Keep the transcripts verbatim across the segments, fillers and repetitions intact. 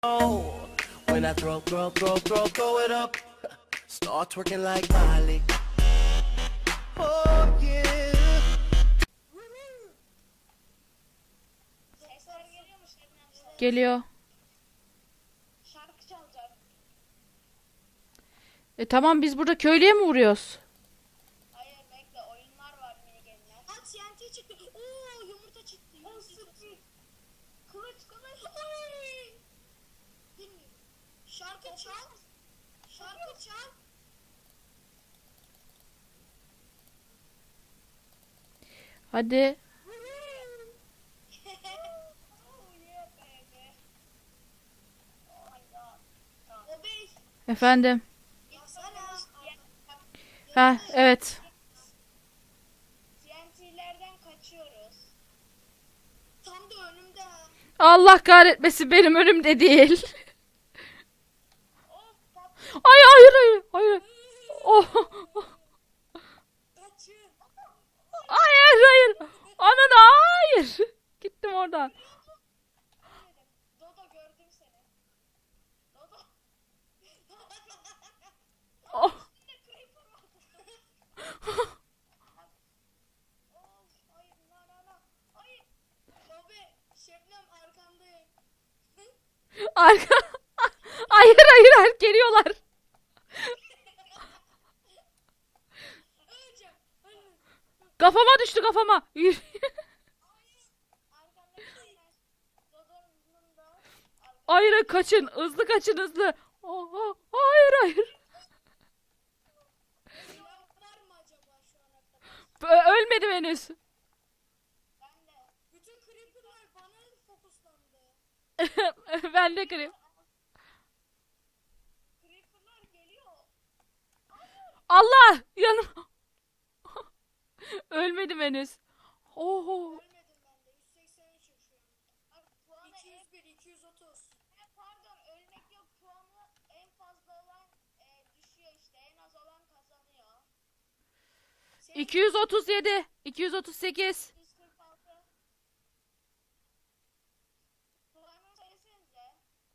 When I throw, throw, throw, throw, throw it up, start twerking like Miley. Oh yeah. Sesler geliyor mu Şebnem size? Geliyor. Şarkı çalacak. E tamam, biz burada köylüye mi vuruyoruz? Hayır bekle, oyunlar var minigame'ler. At T N T çıktı. Oo yumurta çıktı. Yumurta çıktı. Kılıç kılıç. Oy. Bilmiyorum. Şarkı çal. Şarkı çal. Hadi. Oh yeah baby. Oh my god. Tamam. O bey. Efendim. Yapsana. Ha evet. T N T'lerden kaçıyoruz. Tam da önümde ha. Allah kahretmesin, benim önümde değil. Of pat. Ay hayır hayır hayır. Oh. Kaçın. Hayır hayır. Anana hayır. Gittim oradan. Dodo gördüm seni. Dodo. Oh. Üstünde creeper var. Of hayır la la la. Hayır. Bobby Şebnem arkandayım. Arka. Hayır hayır hayır, geliyorlar. Öleceğim. Öleceğim. Kafama düştü, kafama. Arkandayım. Dodo'nun da. Hayır, kaçın, hızlı kaçın, hızlı. Oha, hayır hayır. Silah var mı acaba şu ana kadar? Ö- Ölmedim henüz. Ben de. Bütün creeper'lar bana fokuslandı. Ben de kırayım. Creeper'lar geliyor. Allah yanım. Ölmedim henüz. Oho. Ölmedim ben de. yüz seksen üç yaşıyorum. Abi puanı iki yüz bir, iki yüz otuz. E, pardon ölmek yok. Puanı en fazla olan e, düşüyor işte. En az olan kazanıyor. Senin iki yüz otuz yedi, iki yüz otuz sekiz. yüz kırk altı. Puanı söylesenize.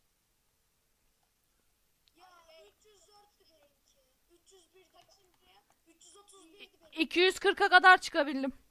Ya üç yüz dörttü benimki. üç yüz bir kaçıncı? üç yüz otuz birdi benim. iki yüz kırka kadar çıkabildim.